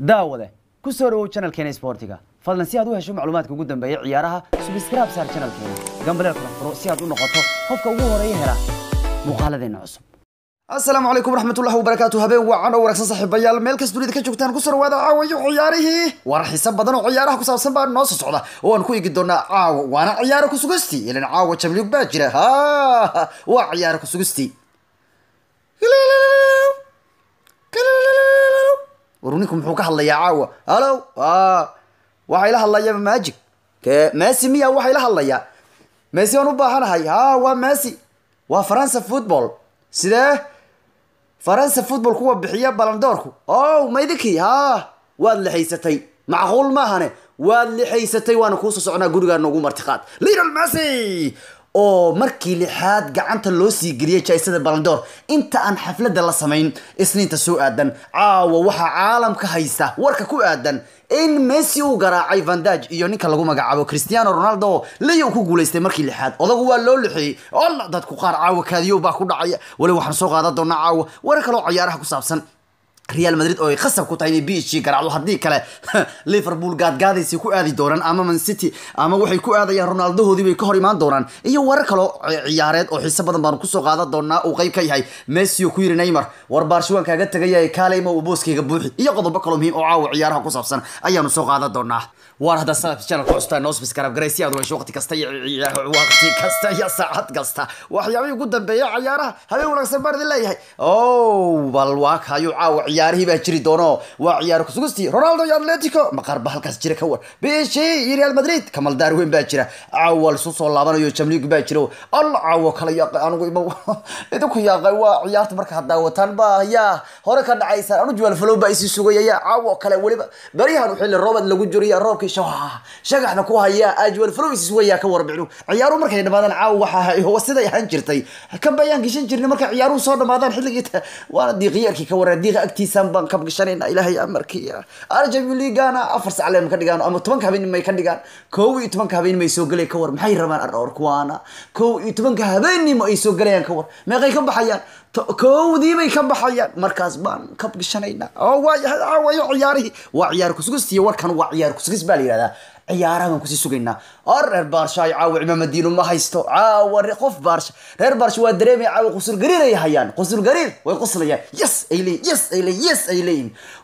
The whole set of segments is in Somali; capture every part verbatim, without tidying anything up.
daawade ku soo dhawow channelkeena Sportiga fadlan si aad u hesho macluumaadka ugu dambeeya ciyaaraha subscribe saar channelkeena gambaleel kala furo si aad u noqoto qofka ugu horeeya hela muuqaaladeena cusub السلام عليكم ورحمة الله وبركاته هبين وعنا ورقص صاحب يال ملك استوديو ka joogtaan ku soo wada caawiyo ciyaarihi war xiisab badan oo ciyaaraha ku saabsan baa noo socda oo aan ku eegi doonaa caaw waana ciyaar ku sugasti ilaa caaw Champions League baa jira ha waa ciyaar ku sugasti warunikum muxuu ka hadlayaa caaw halo ah waxa ila hadlaya Magic ka Messi miya waxa ila hadlaya Messi aan u baahanahay ha waa Messi waa France football sidee فرنسا فوتبول كوا بحياة بلندوركو أو ما يدكي ها واد اللي حيستي معقول ما هني واد اللي حيستي وأنا كوسو سعنا جورجا نقوم ارتقاد ليونيل ميسي أو مركي لحاد قعنت اللوسي قريه جايزة البلندور أنت عن حفلة دلا سمين سنين تسوق أدن عاو وحا عالم كهيسة وركا كو أدن إن ميسي وقراعي فانداج إيوني كلاقو مقعبو كريستيانو رونالدو ليو كو قوليستي مركي لحاد أضاقوا اللو لحي الله دادكو قار عاو كاديو باكو دعايا ولو وحن سوق هذا دونا عاو وركا لو عيارها كو سابسن ريال مدريد oo khasab ku tahay B H garacdo hadii kale Liverpool gaad gaadaysi ku aadi doonaan ama Man City ama waxay ku aadayaan Ronaldo hoodii bay ka hor imaan doonaan iyo warar kale ciyaareed oo xiisa badan baan ku soo qaadan doonaa oo qayb ka yahay Messi oo ku yiri Neymar war Barcelona kaaga tagay kaalay ma uu booskeyga buuxi iyo qodobo kale muhiim oo caaw ciyaaraha ku saabsan ayaanu soo qaadan doonaa war hada sabab channel ku custaan noo subscribe garaysi aad wayso waqti kasta iyo waqti kasta iyo saacad kasta waxyaabo ugu dambeeya ciyaaraha habeen wanaagsan baan idin leeyahay oo bal waa kayo caaw ciyaarihi baa jiri doono waa ciyaar ku sugusti Ronaldo iyo Atletico ma qarba halkaas jira ka war Messi iyo Real Madrid kamal Darwin baa jira awal soo soo laabanayo Champions League baa jiro Allah caawo kala yaaq anigu ima idinku yaaqay waa ciyaarta marka hadda wataan baa ya hore ka dhacaysan anu juwal flow baa isi sugayaya caawo kale waliba bariyahan xilli roobad lagu jiriyo roobkii shawaha shagaxna ku haya ajwal flow isi sugaya ka warbixinu ciyaaru markay dhamaadaan caawo waxa ay sida yahan jirtay ka bayaan gishan jirnay marka ciyaaru soo dhamaadaan xilligeeda waana diiqiyarkii ka waraa diiqa agtiisa baan ka baqshanayna ilaahay amarkiya arjam liigana afar saacaleen ka dhigaan ama toban habeen may ka dhigaan koow iyo toban habeen may soo galay ka war maxay rabaan aror kuwana koow iyo toban habeen may soo galayaan ka war meeqay ka baxayaan koowdii bay ka baxayaan markaas baan ka baqshanayna oo waa waa ciyaarihi waa ciyaar ku sugistiyo warkan waa ciyaar ku sugis baa leeyahay ciyaarahan ku sii sugaynaa reer Barca ay caaw Imamadiino ma haysto caaw qof Barca reer Barca waa dareemay caaw qusul gariir ay hayaan qusul gariir way qoslayaan yes ayli yes ayli yes ayli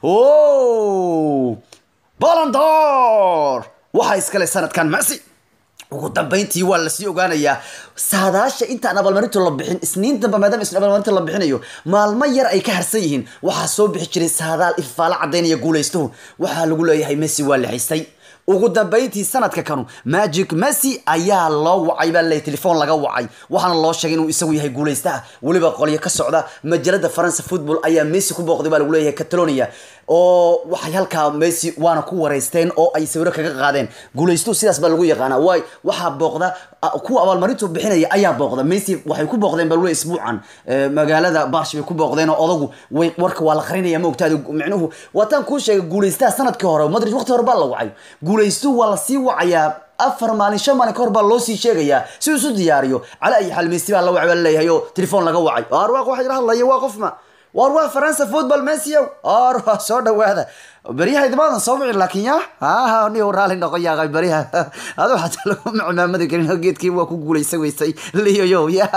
oo Ballon d'Or waxa iskale sanadkan Messi ugu dambeyntii waa la sii ogaanayaa saadaasha inta aan abaalmarinta la bixin isniin dambe maadaama isniin abaalmarinta la bixinayo maalmo yar ay ka harsan yihiin waxa soo bixi jiray saadaal ifaala cadeynaya guuleysto waxa lagu leeyahay Messi waa la haystay ugu dambeyntii sanadka kanu Magic Messi ayaa loo wacay baa leey telefoon laga wacay waxaana loo sheegay inuu isagu yahay guuleystaha waliba qoliyo ka socda majalada France Football ayaa Messi ku booqday baa lagu leeyahay Catalonia oo waxay halka Messi waana ku wareysteen oo ay sawiro kaga qaadeen guuleysto sidaas baa lagu yaqaana way waxa booqda kuwa abaalmarintu bixinaya ayaa booqda Messi waxay ku booqdeen baa lagu isbuucan magaalada Barsh bay ku booqdeen oo odagu way warka waa la qarinaya ma ogtaado micnuhu wataan ku sheegay guuleystaha sanadkii hore Madrid waqti hore baa la wacay guuleysto wala sii wacaya afar maalin shan maalin kor baa loo sii sheegaya si uu soo diyaariyo ala ay xal Messi baa la wacay leeyahay oo telefoon laga wacay arwaaq waxa yiraahdo la waa qofma warwa France football Messi arwa soo dhawaada bariyaha idmaan soo wicin laakiin ya ha ni waraali noqon yaaqay bariyaha adu xataa lagu macmaamada gelin geedkii waa ku guuleysan weysay liyo ya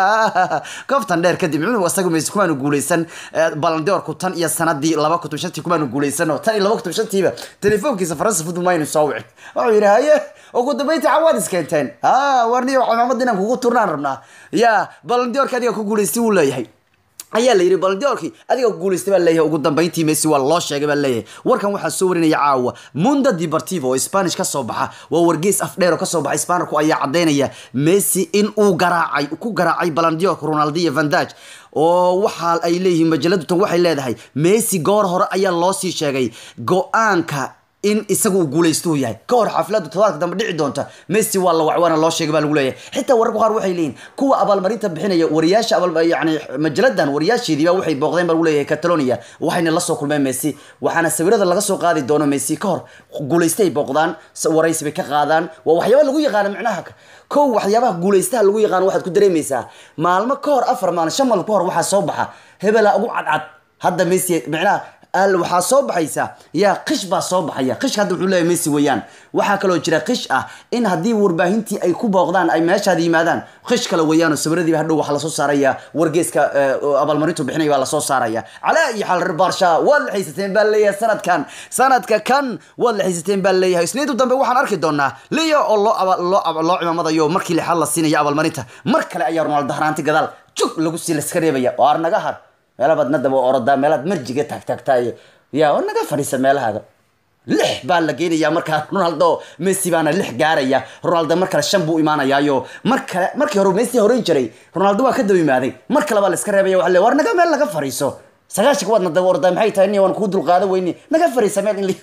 kaftan dheer kadib inuu asagu Messi kumaanu guuleysan Ballon d'Or ku tan iyo sanadii laba kun iyo shan kumaanu guuleysan oo tan iyo laba kun iyo shan tiiba telefoonkiisa France football ma inuu soo wicin wuxuu yiraahday ugu dambeyntii cawaad iskenteen ha warniyo ciidamada inaan kugu turnaan rabnaa ya Ballon d'Or kadiga ku guuleystay uu leeyahay ayaa la yiri Ballon d'Or-ki adiga ku guuleystay baa leeyahay ugu dambeyntii Messi waa loo sheegay baa leeyahay warkan waxa soo warinaya caawa Mundo Deportivo oo Spanish ka soo baxa waa wargeys afdheer oo ka soo baxa Spanish ku ayaa cadeynaya Messi in uu garaacay ku garaacay Ballon d'Or Ronaldo iyo Van Dijk oo waxa ay leeyihiin majaladu tan waxay leedahay Messi goor hore ayaa loo sii sheegay go'aanka in isagu guuleysto yahay ka hor xafladu todobaadka dambe dhici doonta Messi waa la wacwana loo sheegay baa lagu leeyahay xitaa wararka qaar waxay leeyihiin kuwa abaalmarinta bixinaya wariyaasha abaal yaani majaladan wariyaashiidii baa waxay booqdeen baa lagu leeyahay Catalonia waxayna la soo kulmeen Messi waxaana sawirada laga soo qaadi doono Messi ka hor guuleystay booqdaan waraysi bay ka qaadaan waa waxyaabo lagu yaqaan macnaha koow waxyaabaha guuleystaha lagu yaqaan waxaad ku dareemaysaa maalmo ka hor afar maalin shan maalin ka hor waxa soo baxa hebela ugu cadcad hadda Messi macnaha al waxaa soo baxaysa yaa qish baa soo baxaya qishka hadda wuxuu leeyahay Messi weeyaan waxaa kaloo jira qish ah in haddii warbaahintii ay ku booqdaan ay meeshaada yimaadaan qish kale weeyaan oo sawiradii hadhow waxa la soo saaraya wargeeska abaalmarintu bixinaya waa la soo saaraya calaa iyo xal Barsha wad la xiisateen baa leeyahay sanadkan sanadka kan wad la xiisateen baa leeyahay isniinta dambe waxaan arki doonaa Leo oo loo loo loo cimaamadayo markii lixaad la siinayo abaalmarinta mar kale ayaa Ronaldo haraanti gadaal jug lagu sii la iska reebaya oo arnaga har meelaad nadaba orada meelaad marjiga tag tagtay yaa oo naga fadhiisa meelahaada lix baa la geenayaa marka Ronaldo Messi baana lix gaaraya Ronaldo mar kale shan buu imaanayaayo mar kale markii hore Messi horeyn jiray Ronaldo waa ka daba imaaday mar kale baa la iska reebaya waxa la war naga meel laga fariiso sagaashka wad nadaba orada maxay tahay inay waan ku dul qaada weyni naga fariisa meel in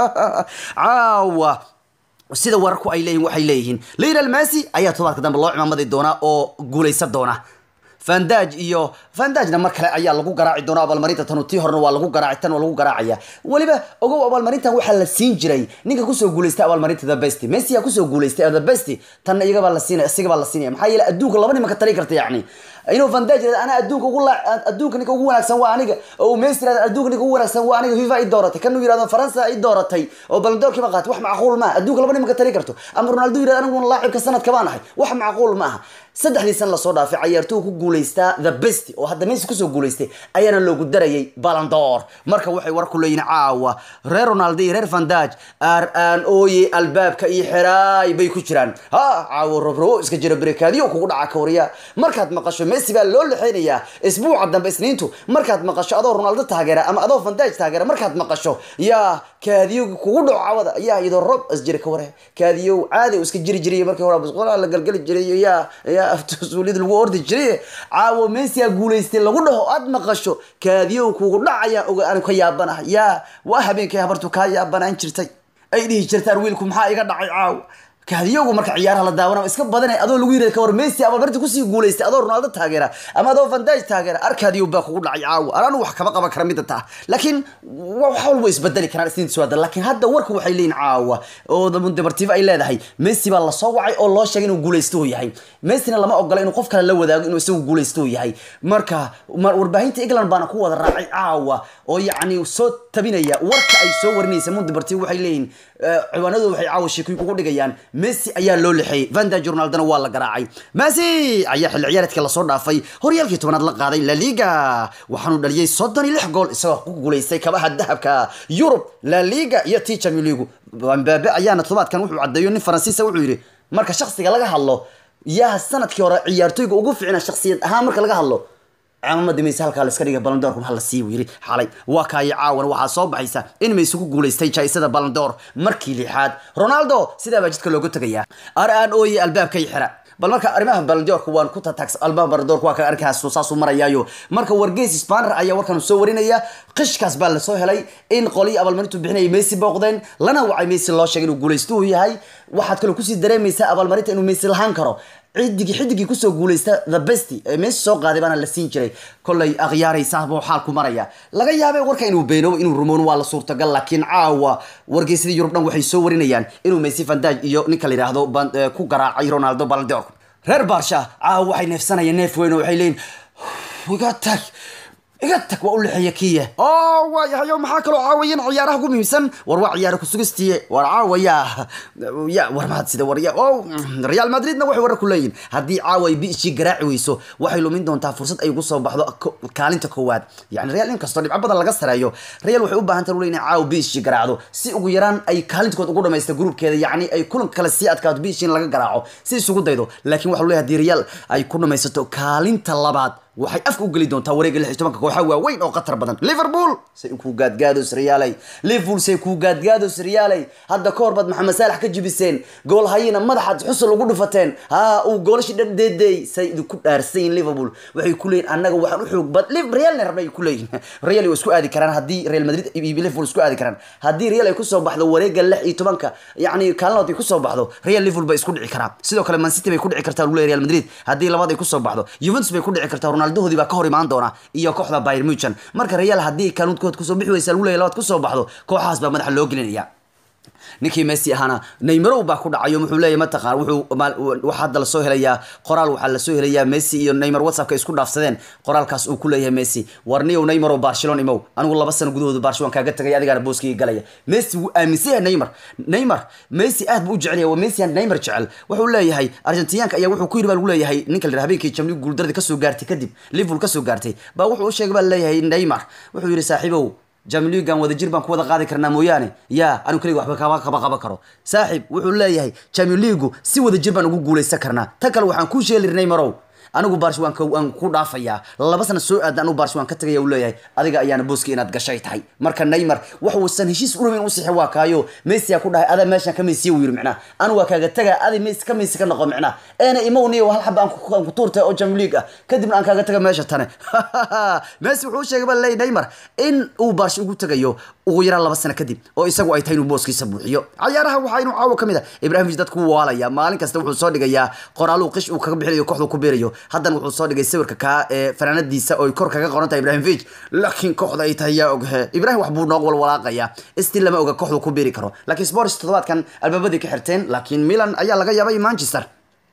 aawa sida warku ay leeyihiin waxay leeyihiin Lionel Messi ayaa todobaadka dambe loo cimaamaday doona oo guuleysan doona Van Dijk iyo Van Dijkna mar kale ayaa lagu garaaci doona abaalmarinta tan tii horna waa lagu garaaci tan waa lagu garaacaya waliba ogow abaalmarintan waxa la siin jiray ninka ku soo guuleystay abaalmarinta the best Messi ku soo guuleystay the best tan iyaga baa la siinay asiga baa la siinay maxaa yeelay adduunka laba nin ma ka tari karta yaani inuu Van Dijk ana adduunka ugu adduunka ninka ugu wanaagsan waa aniga oo Messi adduunka ninka ugu wanaagsan waa aniga FIFA ay dooratay kan uu yiraahdo Faransa ay dooratay oo Ballon d'Or kiba qaat wax macquul ma adduunka laba nin ma ka tari karto ama Ronaldo yiraahdo anigu laacibka sanadka baan ahay wax macquul ma aha saddexdii san la soo dhaafay ciyaartoy ku guuleysta the best oo hadda Messi ku soo guuleystay ayaana loogu darayay Ballon d'Or marka waxay war ku leeyihiin caawa reer Ronaldo reer Van Dijk ar aan ooye albaabka iyo xiraay bay ku jiraan ha caawa robro iska jira barakaadiyo kugu dhaca Korea markaad maqasho Messi baa loo lixinayaa isbuuca dambe isniintu markaad maqasho adoo Ronaldo taageera ama adoo Van Dijk taageera markaad maqasho yaa kaadiyo kugu dhacawada yaa idoo rob isjira ka ware kaadiyo caadi iska jiri jiray markii hore basqola la galgali jiray yaa yaa aftusulid lagu ordi jiray caawo Messi guuleystay lagu dhaho aad maqasho kaadiyo kugu dhacaya oo aan ka yaabanahay yaa waa habeenkii habartu ka yaabanaan jirtay ay dhihi jirtaan wiilku maxaa iga dhacay caawo kaadiyogu marka ciyaaraha la daawanaa iska badanay adoo lagu yiraahdo ka war Messi abaalmarinta ku sii guuleystay adoo Ronaldo taageera ama adoo Van Dijk taageera arkaadiyo baa kugu dhacay caawo araan wax kaba qaban kara mid taa laakiin waxa walba isbedeli karaan isniin soo hadal laakiin hadda warku waxay leeyihiin caawa oo Deportivo ay leedahay Messi baa la soo wacay oo loo sheegay inuu guuleysto yahay Messi lama ogola inuu qof kale la wadaago inuu isagu guuleysto yahay marka warbaahinta England baana ku wada raacay caawa oo yacni soo tabinaya warka ay soo warinaysa Deportivo waxay leeyihiin ciwaanadu waxay caawa sheekooyin kugu dhigayaan Messi ayaa loo lixay Van Dijk Ronaldo waa la garaacay Messi ayaa xil ciyaareedka la soo dhaafay horyaalkii tobanaad la qaaday La Liga waxaanu dhaliyay soddon iyo lix gool isagoo ku guuleystay kabaha dahabka Europe La Liga iyo Champions League Mbappe ayaana todobaadkan wuxuu cadeeyo nin Faransiis wuxuu yiri marka shakhsiga laga hadlo yaa sanadkii hore ciyaartoyga ugu fiicnaa shakhsiyad ahaan marka laga hadlo عمد ميسي halka la iska dhigay Ballon d'Or kuma la sii wiri xalay waa ka caawan waxa soo baxaysa in Messi ku guuleystay jaysada Ballon d'Or markii lixaad Ronaldo sida baa jidka loogu tagayaa araan ooyay albaabka xira bal marka arimaha Ballon d'Or waan ku tax albaab Ballon d'Or waa ka arkaas soo saas u marayaayo marka wargeys Spanish ayaa warkan soo warinaya qishkaas baa la soo helay in qoli abaalmarintu bixinay Messi booqdeen lana wacay Messi loo sheegay inuu guuleysto yahay waxaad kale ku sii dareemaysaa abaalmarinta inuu Messi lahaan karo عدي حدي كوسو جوليستا the best ميسي سو قادي بana la siin jiray kulay aqyaaraysa buu xaalku maraya laga yaabay warka inuu beeno inuu rumoon waa la suurta gal laakiin caawa wargeysadii Yurub dhan waxay soo warinayaan inuu Messi Van Dijk iyo ninka la yiraahdo ku garaacay Ronaldo Ballon d'Or reer Barsha caawa waxay neefsanayeen neef weyn oo waxay leeyeen wiga tag iga tag waa u lixaya kiya oo waa yahay maxaa kale caawiyin ciyaaraha ugu muhiimsan war waa ciyaar ku sugistiye war caawaya ya war ma sida war ya oo Real Madridna waxay war ku leeyihiin hadii caaway biishi garaaci weyso waxay lumin doontaa fursad ay ugu soo baxdo kaalinta koowaad yani Real in kasto dhibco badan laga sareeyo Real waxay u baahan tahay inay caaw biishi garaacdo si ugu yaraan ay kaalintood ugu dhameeysto groupkeeda yani ay kulan kala si adkaado biishi in laga garaaco si isugu daydo laakiin waxa uu leeyahay Real ay ku dhameeysto kaalinta labaad waxay afka u gali doontaa wareega lix iyo toban kooxo waaweyn oo qatar badan Liverpool say ku gaadgaado Real Liverpool say ku gaadgaado Real hadda koor bad Maxamed Salah ka jibiseen gool hayina madaxad xusul ugu dhufateen ha uu goolashi dhadeeday say ku dhaarsayn Liverpool waxay ku leeyeen anaga waxaan u xoog bad Real rabay ku leeyeen Real way isku aadi karaan hadii Real Madrid iyo Liverpool isku aadi karaan hadii Real ay ku soo baxdo wareega lix iyo toban ka yani kaalinood ay ku soo baxdo Real Liverpool bay isku dhici karaan sidoo kale Man City bay ku dhici kartaa Real Madrid hadii labaad ay ku soo baxdo Juventus bay ku dhici kartaa Ronaldo hodi ba ka hor imaan doona iyo kooxda Bayern Munich marka Real hadii kaalintood ku soo bixi waysa lagu leeyahay labaad ku soo baxdo kooxaas baa madax loo gelinaya ninkii Messi ahana Neymar baa ku dhacayo wuxuu leeyahay ma taqaan wuxuu waxa hadda la soo helayaa qoraal waxa la soo helayaa Messi iyo Neymar WhatsApp-ka isku dhaafsadeen qoraalkaas uu ku leeyahay Messi warniyo Neymar oo Barcelona imow anigu laba sano gudahooda Barcelona kaaga tagay adigana booskii galaya Messi wuu aaminsan yahay Neymar Neymar Messi aad buu u jecel yahay waa Messi aan Neymar jecel wuxuu leeyahay Argentinianka ayaa wuxuu ku yiri baa lagu leeyahay ninka la habeenkii Champions League guuldarada ka soo gaartay kadib Liverpool ka soo gaartay baa wuxuu u sheegay baa leeyahay Neymar wuxuu yiri saaxiibow Champions League wada jir baan ku wada qaadi karnaa mooyaane yaa anu kaliya waxba kaba kaba qaba karo saaxiib wuxuu leeyahay Champions League si wada jir baan ugu guuleysan karnaa ta kale waxaan ku sheelay Neymar anigu Barcelona aan ku dhaafaya laba sano soo aad anigu Barcelona ka tagay uu leeyahay adiga ayaana booski inaad gashay tahay marka Neymar wax uu san heshiis u rabin u sixi waa kaayo Messi ku dhahay ada meeshan ka Messi uu yiri macna anu waa kaaga taga adi Messi ka Messi ka noqo macna eena imowniyo hal xab aan ku tuurtay oo Champions League kadibna aan kaaga taga meesha tane Messi wuxuu sheegay bal Neymar in uu Barcelona ugu tagayo ugu yaraan laba sano kadib oo isagu ay tahay inuu booskiisa buuxiyo ciyaaraha waxa inuu caawa kamid ah Ibrahimovic dadku waalaya maalin kasta wuxuu soo dhigayaa qoraal uu qish uu kaga bixinayo kooxdu ku beerayo haddana wuxuu soo dhigay sawirka ka ee fanaanadiisa oo kor kaga qoran tahay Ibrahimovic laakiin kooxda ay tahay yaa oghe Ibrahim wax buu noog wal walaaqaya istii lama oga kooxdu ku beeri karo laakiin Spurs toddobaadkan albaabadii ka xirteen laakiin Milan ayaa laga yaabay Manchester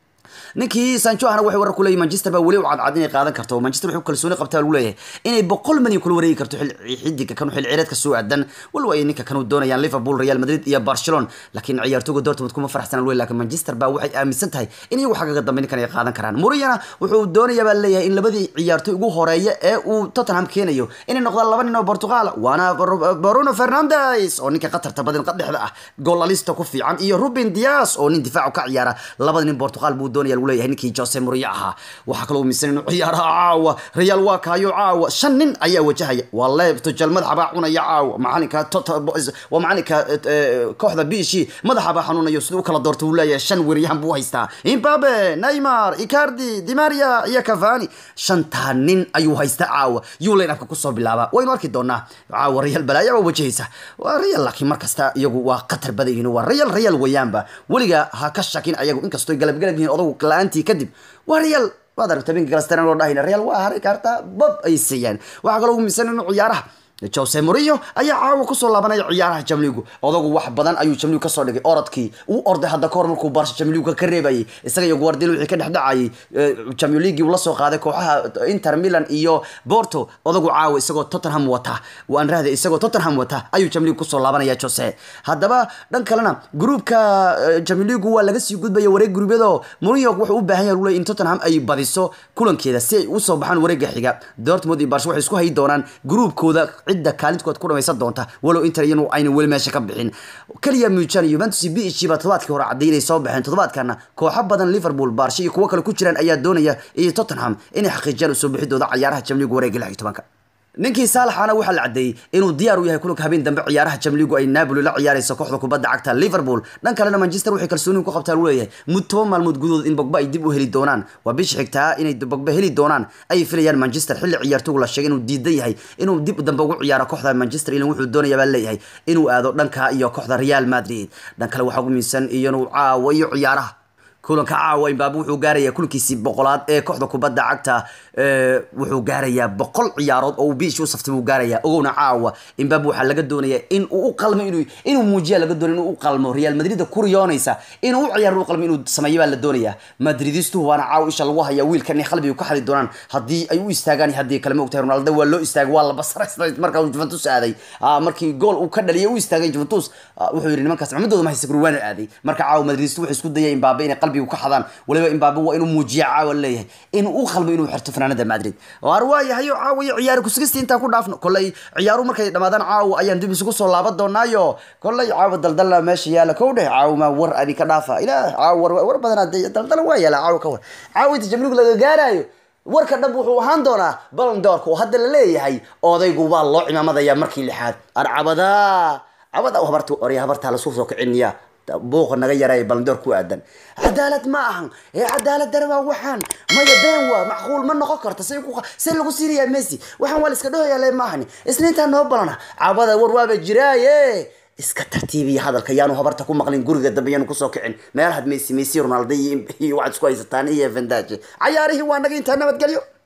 ninkii Sancho ahna wuxuu warar ku leeyahay Manchester baa wali u cad cad inay qaadan karto Manchester wuxuu kalsooni qabtaa lagu leeyahay inay boqol milyan kula wareegi karto xil xidiga kan xil ciyaadka soo aadan walba ay ninka kanu doonayaan Liverpool Real Madrid iyo Barcelona laakiin ciyaartooyga Dortmund kuma faraxsan wali laakiin Manchester baa waxay aaminsan tahay inay wax kaga dambeyn kan ay qaadan karaan Mourinho wuxuu doonayaa baa leeyahay in labadii ciyaartooy ugu horeeya ee uu Tottenham keenayo inay noqdaan laba nin oo Portugal waana Bruno Fernandes oo ninka qatarta badan qadxda ah goolalista ku fiican iyo Ruben Dias oo nin difaac ka ciyaara labada nin Portugal buu doonayaa lagu leeyahay ninkii Jose Mourinho aha waxa kale oo miisan inuu ciyaaraha caawa Real waa kaayo caawa shan nin ayaa wajahaya wallahi tujal madaxa baa cunaya caawa macalinka waa macalinka kooxda biishi madaxa baa xanuunayo sidoo kala doorto uu leeyahay shan weeryahan buu haystaa Mbappe Neymar Icardi Di Maria iyo Cavani shanta nin ayuu haystaa caawa yuuleen afka ku soo bilaaba waynu arki doonaa caawa Real balaya waa wajahaysa waa Real laakiin markasta iyagu waa qatar badan yihiin waa Real Real wayaanba waliga ha ka shakin ayagu inkastoo galab galab yihiin odagu laantii kadib waa Real waad aragtay bin Cristiano loo dhahayna Real waa haray karta bab ay siiyaan waxa kale oo miisan inuu ciyaaraha Jose Mourinho ayaa caawa ku soo laabanaya ciyaaraha Champions League odagu wax badan ayuu Champions League ka soo dhigay orodkii uu orday hadda koor markuu Barca Champions League ka reebayay isaga iyo Guardiola wixii ka dhaxdhacay Champions League uu la soo qaaday kooxaha Inter Milan iyo Porto odagu caawa isagoo Tottenham wata waan raadi isagoo Tottenham wata ayuu Champions League ku soo laabanaya Jose haddaba dhan kalena groupka Champions League waa laga sii gudbaya wareeg gruubyada Mourinho wuxuu u baahan yahay in Tottenham ay badiso kulankeeda si ay u soo baxaan wareegga xiga Dortmund iyo Barca waxay isku hay doonaan groupkooda cida kaalintooda ku dhamaysan doonta walow Inter iyanu ayna wali meesha ka bixin kaliya Munchen Juventus B H ba todobaadkii hore cadeynay soo baxeen todobaadkana kooxo badan Liverpool Barca iyo kuwa kale ku jiraan ayaa doonaya iyo Tottenham inay xaqiijiyaan soo bixidooda ciyaaraha Champions League wareegga lix iyo tobanka ninkii Salaxana waxa la cadeeyay inuu diyaar u yahay kulanka habeen dambe ciyaaraha Champions League ay Napoli la ciyaarayso kooxda kubadda cagta Liverpool dhan kalena Manchester waxay kalsooni ku qabtaan u leeyahay muddo maalmood gudahood in Pogba ay dib u heli doonaan waa bish xigtaa inay Pogba heli doonaan ay filayaan Manchester xilli ciyaartooygu la sheegay inuu diidan yahay inuu dib dambe ugu ciyaaro kooxda Manchester ilaa wuxuu doonayaa baa leeyahay inuu aado dhanka iyo kooxda Real Madrid dhan kale waxa ugu miisan inuu caawa iyo ciyaaraha kulanka caawa Mbappe wuxuu gaarayaa kulankiisii boqolaad ee kooxda kubadda cagta ee wuxuu gaarayaa boqol ciyaarood oo biish u saftay uu gaarayaa ogowna caawa Mbappe waxa laga doonayaa in uu u qalmo inuu inuu muujiyo laga doonayo inuu u qalmo Real Madrid ku riyoonaysa inuu u ciyaaro u qalmo inuu sameeyo la doonayaa Madridistu waana caawa isha lagu hayaa wiilkan qalbiga ka xali doonaan hadii ay u istaagaan hadii kale ma ogtahay Ronaldo waa loo istaag waa la basray marka uu Juventus aaday markii gool uu ka dhaliyay uu istaagay Juventus wuxuu yiri nimankaas Maxamedooda ma haysa gurwaan aaday marka caawa Madridistu waxay isku dayeen Mbappe in qalbiga ka xadaan waliba Mbappe waa inuu muujiyo caawa leeyahay inuu u qalmo inuu xirto fanaanada Madrid warwaaya hayo caawa ciyaar ku sigista inta ku dhaafno kulay ciyaaru markay dhamaadaan caawa ayaan dib isugu soo laaban doonaayo kulay caawa daldal meesha yaala kowdhe caawa ma war ani ka dhaafa ilaa caawa war badan daldal waa yaala caawa ka war caawa inta Champions League laga gaarayo warka dhab wuxuu ahaan doonaa Ballon d'Or oo hadda la leeyahay odaygu waa loo cimaamadaya markii lixaad arcabada abada habartu oriya habarta la soo soo kiciniya booq naga yaray Ballon d'Or ku aadan cadaalad ma ahan ee cadaalad darba waxaan ma yabeen waa macquul ma noqon karto say ku say lagu siiriyaa Messi waxaan wal iska dhahoyaa ma ahani isniinta noo balana cabada war waaba jiraaye iska tartiibiya hadalka yaanu habarta ku maqlin guriga dambe yaanu ku soo kicin meel had Messi Messi Ronaldo iyo wax isku haysataan iyo Van Dijk ciyaarihi waa naga inta nabad galiyo